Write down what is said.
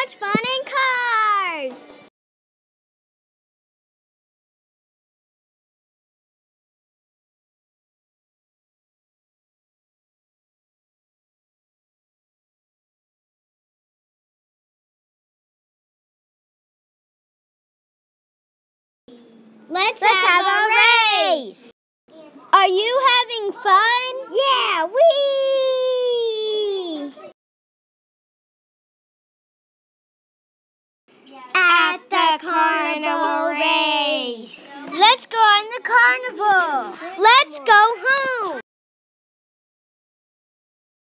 much fun in cars! Let's have a race! Are you having fun? Yeah, whee! At the carnival race. Let's go on the carnival. Let's go home.